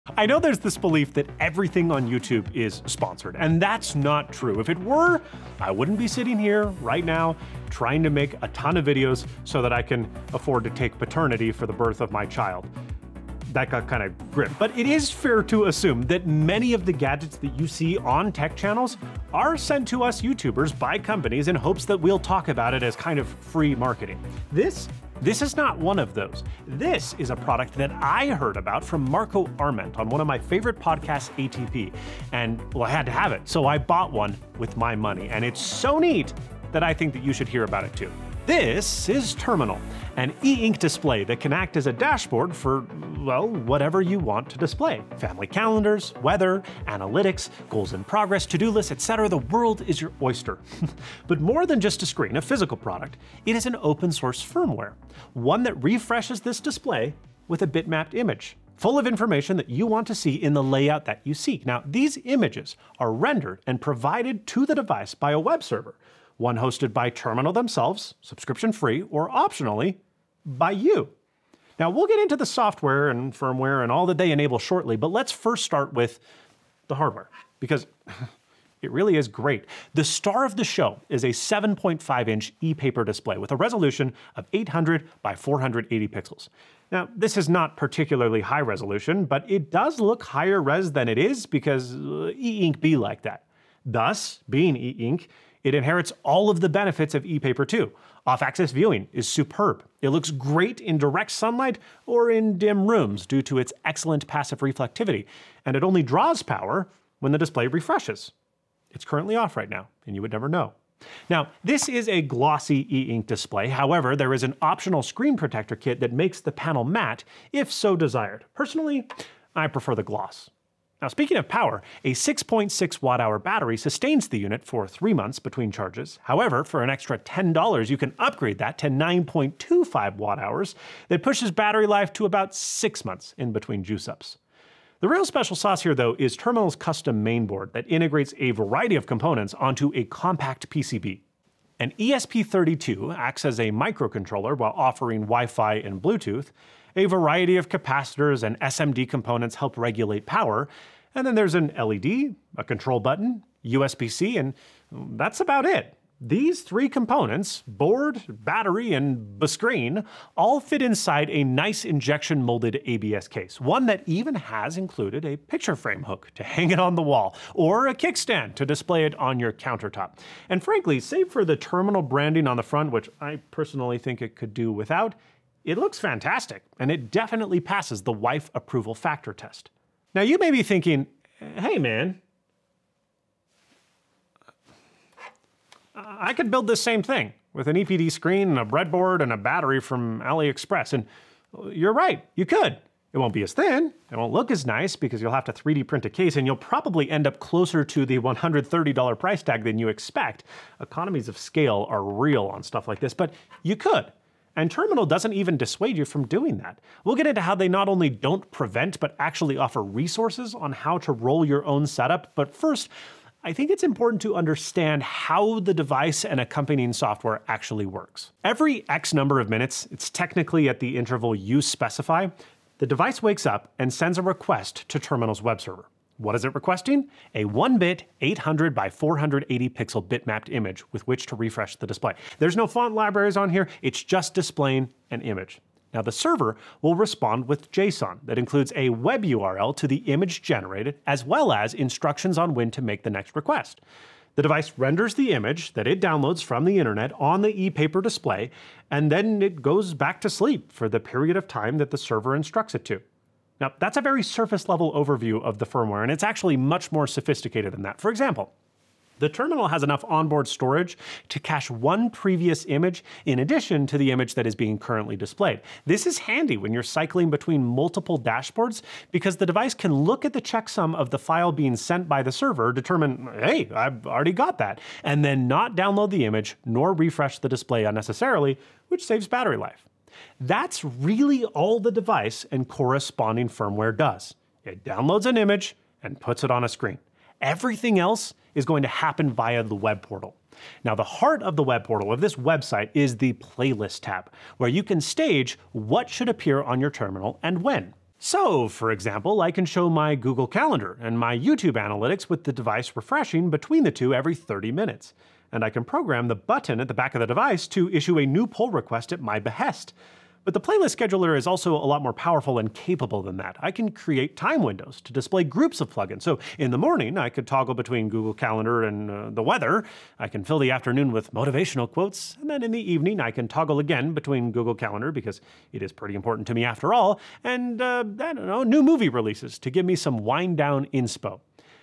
I know there's this belief that everything on YouTube is sponsored, and that's not true. If it were, I wouldn't be sitting here right now trying to make a ton of videos so that I can afford to take paternity for the birth of my child. That got kind of grim. But it is fair to assume that many of the gadgets that you see on tech channels are sent to us YouTubers by companies in hopes that we'll talk about it as kind of free marketing. This is not one of those. This is a product that I heard about from Marco Arment on one of my favorite podcasts, ATP. And well, I had to have it, so I bought one with my money. And it's so neat that I think that you should hear about it too. This is TRMNL, an e-ink display that can act as a dashboard for, well, whatever you want to display. Family calendars, weather, analytics, goals in progress, to-do lists, etc. The world is your oyster. But more than just a screen, a physical product, it is an open source firmware, one that refreshes this display with a bitmapped image, full of information that you want to see in the layout that you seek. Now, these images are rendered and provided to the device by a web server, one hosted by TRMNL themselves, subscription-free, or optionally, by you. Now, we'll get into the software and firmware and all that they enable shortly, but let's first start with the hardware, because it really is great. The star of the show is a 7.5-inch e-paper display with a resolution of 800 by 480 pixels. Now, this is not particularly high resolution, but it does look higher res than it is because e-ink be like that. Thus, being e-ink, it inherits all of the benefits of e-paper too. Off-axis viewing is superb. It looks great in direct sunlight or in dim rooms due to its excellent passive reflectivity, and it only draws power when the display refreshes. It's currently off right now, and you would never know. Now, this is a glossy e-ink display. However, there is an optional screen protector kit that makes the panel matte if so desired. Personally, I prefer the gloss. Now, speaking of power, a 6.6 watt-hour battery sustains the unit for 3 months between charges. However, for an extra $10, you can upgrade that to 9.25 watt-hours that pushes battery life to about 6 months in between juice-ups. The real special sauce here, though, is TRMNL's custom mainboard that integrates a variety of components onto a compact PCB. An ESP32 acts as a microcontroller while offering Wi-Fi and Bluetooth. A variety of capacitors and SMD components help regulate power. And then there's an LED, a control button, USB-C, and that's about it. These three components, board, battery, and the screen, all fit inside a nice injection molded ABS case, one that even has included a picture frame hook to hang it on the wall, or a kickstand to display it on your countertop. And frankly, save for the TRMNL branding on the front, which I personally think it could do without, it looks fantastic, and it definitely passes the wife approval factor test. Now you may be thinking, hey man, I could build this same thing with an EPD screen and a breadboard and a battery from AliExpress, and you're right, you could. It won't be as thin, it won't look as nice because you'll have to 3D print a case, and you'll probably end up closer to the $130 price tag than you expect. Economies of scale are real on stuff like this, but you could. And TRMNL doesn't even dissuade you from doing that. We'll get into how they not only don't prevent, but actually offer resources on how to roll your own setup. But first, I think it's important to understand how the device and accompanying software actually works. Every X number of minutes, it's technically at the interval you specify, the device wakes up and sends a request to TRMNL's web server. What is it requesting? A 1-bit 800 by 480 pixel bitmapped image with which to refresh the display. There's no font libraries on here, it's just displaying an image. Now the server will respond with JSON that includes a web URL to the image generated, as well as instructions on when to make the next request. The device renders the image that it downloads from the internet on the e-paper display, and then it goes back to sleep for the period of time that the server instructs it to. Now, that's a very surface-level overview of the firmware, and it's actually much more sophisticated than that. For example, the TRMNL has enough onboard storage to cache one previous image in addition to the image that is being currently displayed. This is handy when you're cycling between multiple dashboards because the device can look at the checksum of the file being sent by the server, determine, hey, I've already got that, and then not download the image nor refresh the display unnecessarily, which saves battery life. That's really all the device and corresponding firmware does. It downloads an image and puts it on a screen. Everything else is going to happen via the web portal. Now, the heart of the web portal of this website is the playlist tab, where you can stage what should appear on your terminal and when. So, for example, I can show my Google Calendar and my YouTube analytics with the device refreshing between the two every 30 minutes. And I can program the button at the back of the device to issue a new pull request at my behest. But the playlist scheduler is also a lot more powerful and capable than that. I can create time windows to display groups of plugins. So in the morning, I could toggle between Google Calendar and the weather. I can fill the afternoon with motivational quotes. And then in the evening, I can toggle again between Google Calendar, because it is pretty important to me after all, and, I don't know, new movie releases to give me some wind-down inspo.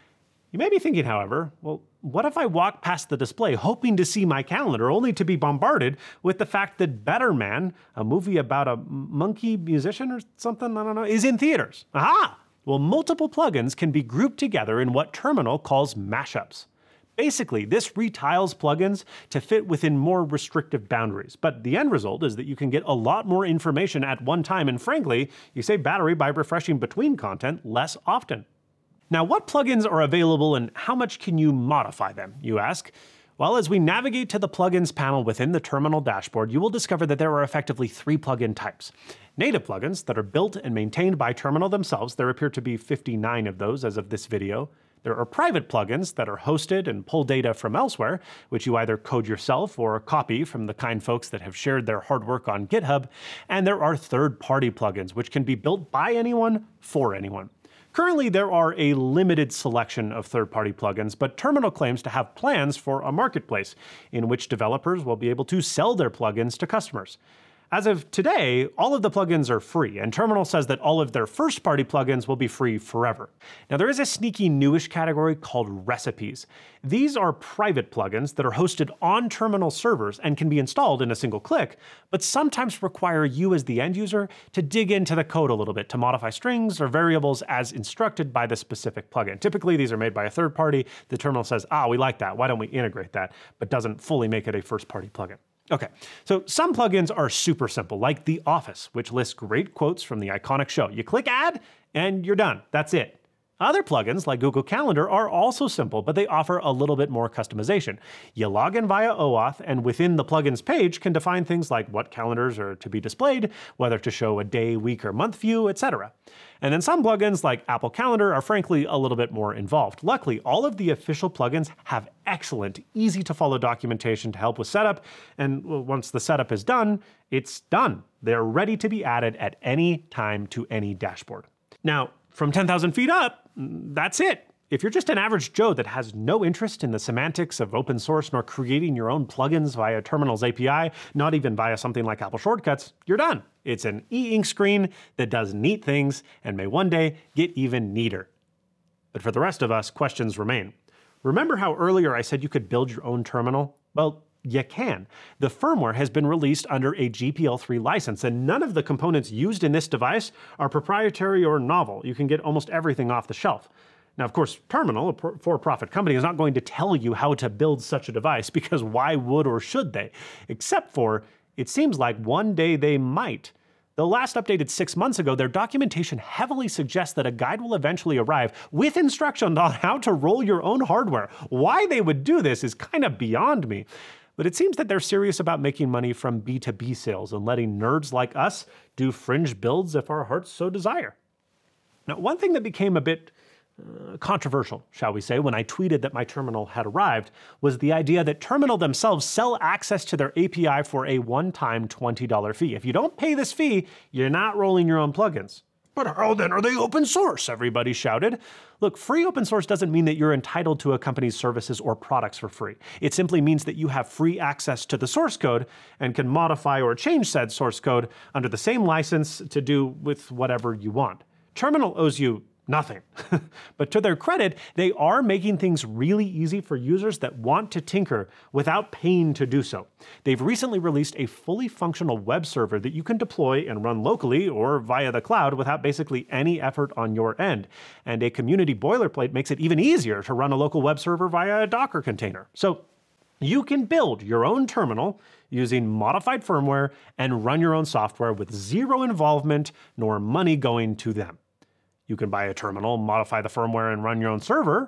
You may be thinking, however, well, what if I walk past the display hoping to see my calendar only to be bombarded with the fact that Better Man, a movie about a monkey musician or something, I don't know, is in theaters? Aha! Well, multiple plugins can be grouped together in what Terminal calls mashups. Basically, this retiles plugins to fit within more restrictive boundaries, but the end result is that you can get a lot more information at one time, and frankly, you save battery by refreshing between content less often. Now, what plugins are available and how much can you modify them, you ask? Well, as we navigate to the plugins panel within the Terminal dashboard, you will discover that there are effectively 3 plugin types. Native plugins that are built and maintained by Terminal themselves. There appear to be 59 of those as of this video. There are private plugins that are hosted and pull data from elsewhere, which you either code yourself or copy from the kind folks that have shared their hard work on GitHub. And there are third-party plugins, which can be built by anyone for anyone. Currently, there are a limited selection of third-party plugins, but Terminal claims to have plans for a marketplace in which developers will be able to sell their plugins to customers. As of today, all of the plugins are free, and Terminal says that all of their first-party plugins will be free forever. Now, there is a sneaky newish category called recipes. These are private plugins that are hosted on Terminal servers and can be installed in a single click, but sometimes require you as the end user to dig into the code a little bit to modify strings or variables as instructed by the specific plugin. Typically, these are made by a third party. The Terminal says, we like that, why don't we integrate that, but doesn't fully make it a first-party plugin. Okay, so some plugins are super simple, like The Office, which lists great quotes from the iconic show. You click add, and you're done. That's it. Other plugins, like Google Calendar, are also simple, but they offer a little bit more customization. You log in via OAuth, and within the plugins page can define things like what calendars are to be displayed, whether to show a day, week, or month view, etc. And then some plugins, like Apple Calendar, are frankly a little bit more involved. Luckily, all of the official plugins have excellent, easy-to-follow documentation to help with setup, and once the setup is done, it's done. They're ready to be added at any time to any dashboard. Now, from 10,000 feet up, that's it. If you're just an average Joe that has no interest in the semantics of open source nor creating your own plugins via Terminal's API, not even via something like Apple Shortcuts, you're done. It's an e-ink screen that does neat things and may one day get even neater. But for the rest of us, questions remain. Remember how earlier I said you could build your own terminal? Well, you can. The firmware has been released under a GPL3 license, and none of the components used in this device are proprietary or novel. You can get almost everything off the shelf. Now, of course, Terminal, a for-profit company, is not going to tell you how to build such a device, because why would or should they? Except for, it seems like one day they might. Though last updated 6 months ago, their documentation heavily suggests that a guide will eventually arrive with instructions on how to roll your own hardware. Why they would do this is kind of beyond me. But it seems that they're serious about making money from B2B sales and letting nerds like us do fringe builds if our hearts so desire. Now, one thing that became a bit controversial, shall we say, when I tweeted that my terminal had arrived, was the idea that Terminal themselves sell access to their API for a one-time $20 fee. If you don't pay this fee, you're not rolling your own plugins. But how then are they open source? Everybody shouted. Look, free open source doesn't mean that you're entitled to a company's services or products for free. It simply means that you have free access to the source code and can modify or change said source code under the same license to do with whatever you want. Terminal owes you nothing. But to their credit, they are making things really easy for users that want to tinker without paying to do so. They've recently released a fully functional web server that you can deploy and run locally or via the cloud without basically any effort on your end. And a community boilerplate makes it even easier to run a local web server via a Docker container. So you can build your own terminal using modified firmware and run your own software with zero involvement nor money going to them. You can buy a terminal, modify the firmware, and run your own server.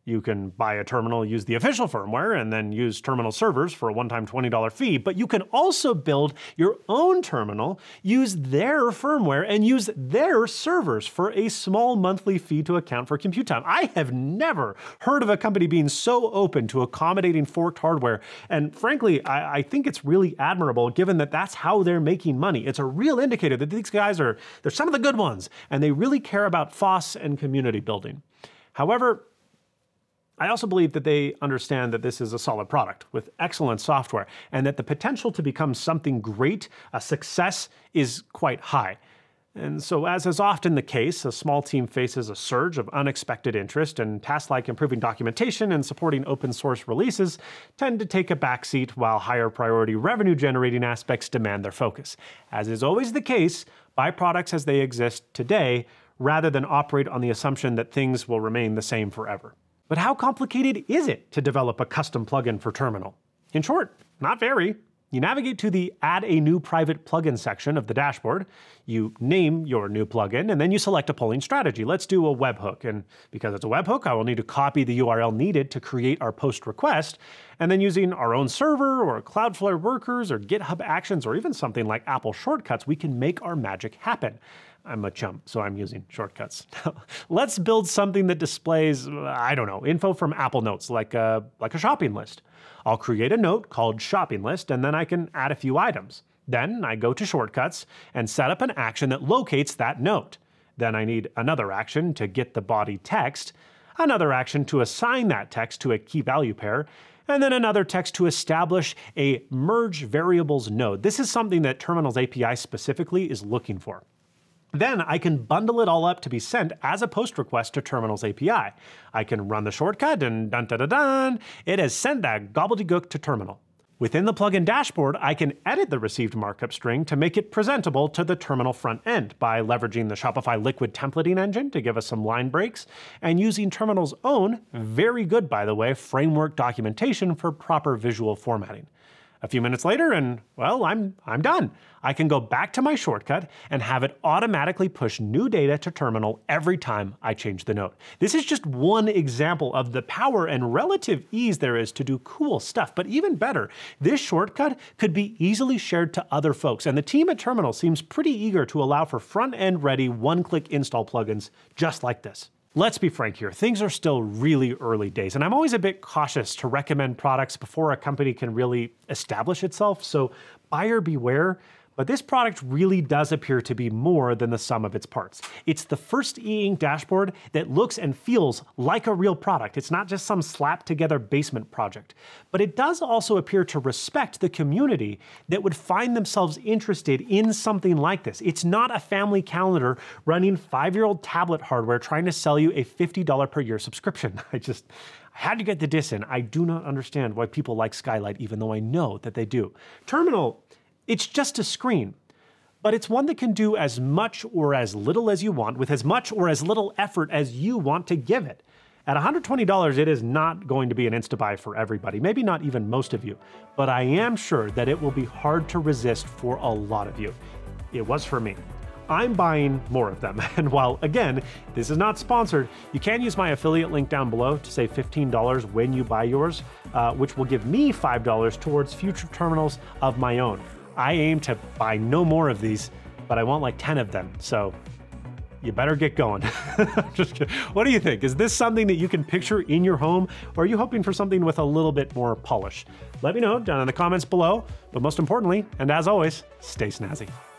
You can buy a terminal, use the official firmware, and then use terminal servers for a one-time $20 fee, but you can also build your own terminal, use their firmware, and use their servers for a small monthly fee to account for compute time. I have never heard of a company being so open to accommodating forked hardware, and frankly, I think it's really admirable given that that's how they're making money. It's a real indicator that these guys they're some of the good ones, and they really care about FOSS and community building. However, I also believe that they understand that this is a solid product with excellent software and that the potential to become something great, a success, is quite high. And so, as is often the case, a small team faces a surge of unexpected interest, and tasks like improving documentation and supporting open source releases tend to take a backseat while higher priority revenue generating aspects demand their focus. As is always the case, buy products as they exist today rather than operate on the assumption that things will remain the same forever. But how complicated is it to develop a custom plugin for Terminal? In short, not very. You navigate to the Add a New Private Plugin section of the dashboard, you name your new plugin, and then you select a polling strategy. Let's do a webhook, and because it's a webhook, I will need to copy the URL needed to create our post request, and then using our own server, or Cloudflare Workers, or GitHub Actions, or even something like Apple Shortcuts, we can make our magic happen. I'm a chump, so I'm using shortcuts. Let's build something that displays, I don't know, info from Apple Notes, like a shopping list. I'll create a note called shopping list, and then I can add a few items. Then I go to shortcuts and set up an action that locates that note. Then I need another action to get the body text, another action to assign that text to a key value pair, and then another text to establish a merge variables node. This is something that Terminal's API specifically is looking for. Then I can bundle it all up to be sent as a post request to Terminal's API. I can run the shortcut and dun-dun-dun-dun, it has sent that gobbledygook to Terminal. Within the plugin dashboard, I can edit the received markup string to make it presentable to the Terminal front end by leveraging the Shopify Liquid templating engine to give us some line breaks, and using Terminal's own, very good by the way, framework documentation for proper visual formatting. A few minutes later, and well, I'm done. I can go back to my shortcut and have it automatically push new data to Terminal every time I change the note. This is just one example of the power and relative ease there is to do cool stuff, but even better, this shortcut could be easily shared to other folks, and the team at Terminal seems pretty eager to allow for front-end ready one-click install plugins just like this. Let's be frank here, things are still really early days, and I'm always a bit cautious to recommend products before a company can really establish itself, so buyer beware. But this product really does appear to be more than the sum of its parts. It's the first e-ink dashboard that looks and feels like a real product. It's not just some slapped together basement project. But it does also appear to respect the community that would find themselves interested in something like this. It's not a family calendar running 5-year-old tablet hardware trying to sell you a $50 per year subscription. I had to get the diss in. I do not understand why people like Skylight, even though I know that they do. Terminal, it's just a screen, but it's one that can do as much or as little as you want with as much or as little effort as you want to give it. At $120, it is not going to be an insta-buy for everybody, maybe not even most of you, but I am sure that it will be hard to resist for a lot of you. It was for me. I'm buying more of them, and while, again, this is not sponsored, you can use my affiliate link down below to save $15 when you buy yours, which will give me $5 towards future terminals of my own. I aim to buy no more of these, but I want like 10 of them, so you better get going. Just kidding. What do you think? Is this something that you can picture in your home, or are you hoping for something with a little bit more polish? Let me know down in the comments below, but most importantly, and as always, stay snazzy.